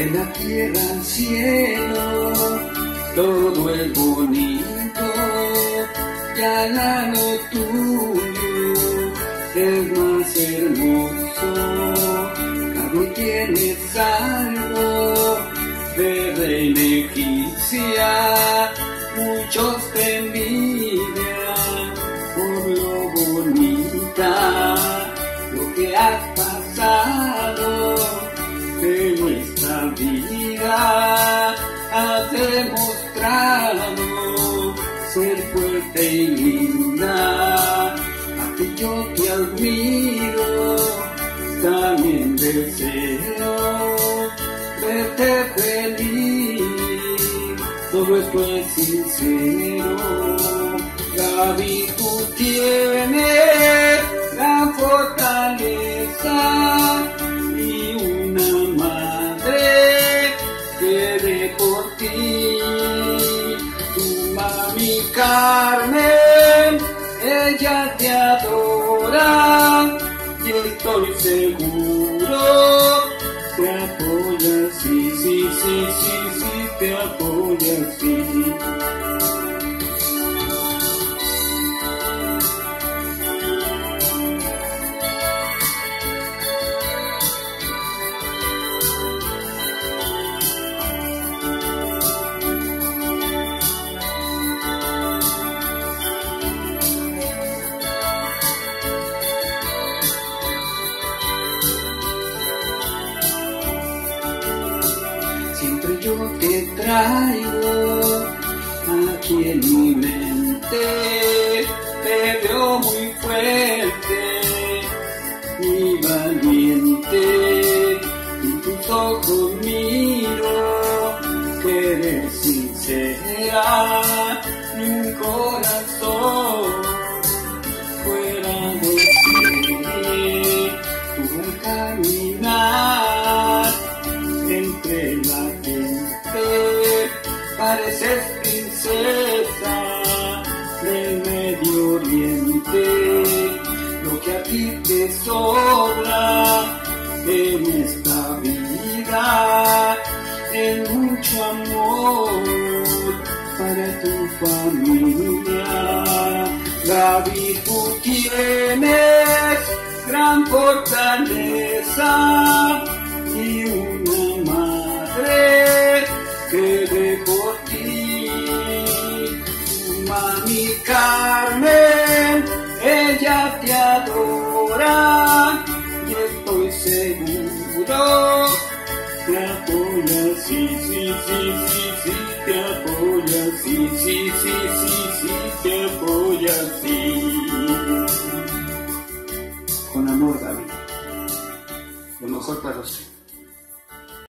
de la tierra al cielo, todo es bonito, ya lo tuyo es más hermoso. Cada tiene algo de reina egipcia, muchos te envidian por lo bonita, lo que has pasado de nuestra vida. Has demostrado ser fuerte y linda, a ti yo te admiro, también deseo verte feliz, todo esto es sincero. Gaby, tú tienes la fortaleza y una madre que ve por ti. Tu mami Carmen, ella te adora y estoy seguro te apoya, sí, sí, sí, sí, sí, te apoya, sí. Siempre yo te traigo aquí en mi mente, te veo muy fuerte y valiente, en tus ojos miro que eres sincera, ni un corazón fuera de ti, tú al caminar entre la gente pareces princesa del Medio Oriente, lo que a ti te sobra en esta vida es mucho amor para tu familia. Gaby, tú tienes gran fortaleza y una madre que ve por ti. Tu mami Carmen, ella te adora y estoy seguro te apoya, sí, sí, sí, sí, sí, te apoya, sí, sí, sí, sí, sí, te apoya, sí. Con amor, Gaby. Lo mejor para usted.